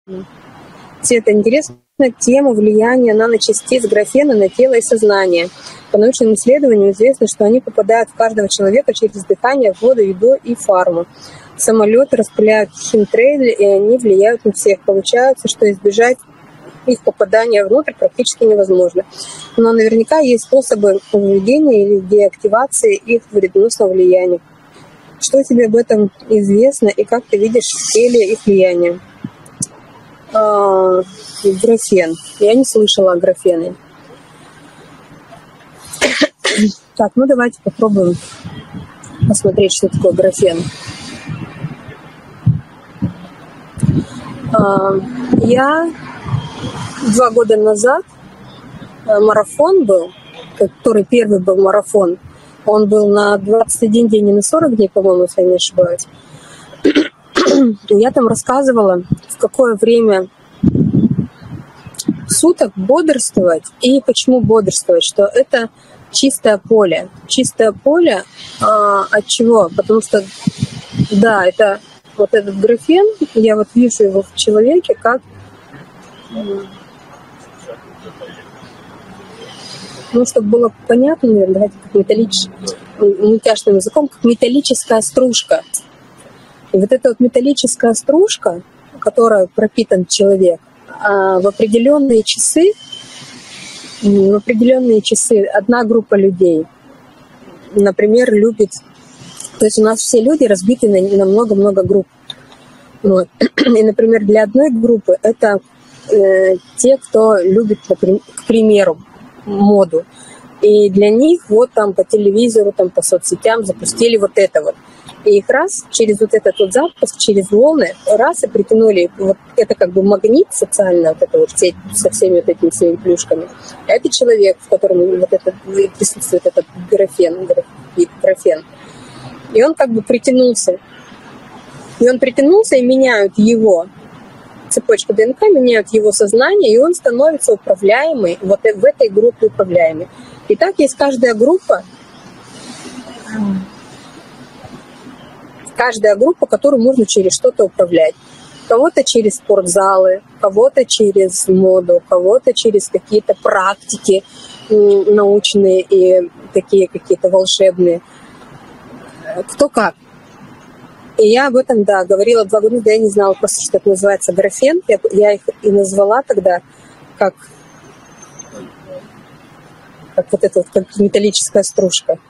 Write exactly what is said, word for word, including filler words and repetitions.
Это интересная тема влияния наночастиц графена на тело и сознание. По научным исследованиям известно, что они попадают в каждого человека через дыхание, воду, еду и фарму. Самолеты распыляют химтрейлы, и они влияют на всех. Получается, что избежать их попадания внутрь практически невозможно. Но наверняка есть способы введения или деактивации их вредоносного влияния. Что тебе об этом известно и как ты видишь в теле их влияние? А, графен. Я не слышала о графене. Так, ну давайте попробуем посмотреть, что такое графен. А, я два года назад марафон был, который первый был марафон. Он был на двадцать один день и на сорок дней, по-моему, если я не ошибаюсь. Я там рассказывала, в какое время суток бодрствовать и почему бодрствовать, что это чистое поле. Чистое поле а, от чего? Потому что, да, это вот этот графен, я вот вижу его в человеке как, ну, чтобы было понятно, наверное, давайте как металлическим, мультяшным языком, как металлическая стружка. И вот эта вот металлическая стружка, которой пропитан человек, в определенные часы, в определенные часы одна группа людей, например, любит, то есть у нас все люди разбиты на много-много групп. Вот. И, например, для одной группы это э, те, кто любит, например, к примеру, моду. И для них вот там по телевизору, там по соцсетям запустили вот это вот. И их раз через вот этот вот запуск, через волны, раз и притянули, вот это как бы магнит социальный, вот это вот сеть со всеми вот этими своими плюшками. А это человек, в котором вот это, присутствует этот графен, графен. И он как бы притянулся. И он притянулся, и меняют его цепочку ДНК, меняют его сознание, и он становится управляемый, вот в этой группе управляемый. И так есть каждая группа, каждая группа, которую можно через что-то управлять. Кого-то через спортзалы, кого-то через моду, кого-то через какие-то практики научные и такие какие-то волшебные. Кто как. И я об этом, да, говорила два года, да, я не знала просто, что это называется графен. Я, я их и назвала тогда как, как вот эта вот как металлическая стружка.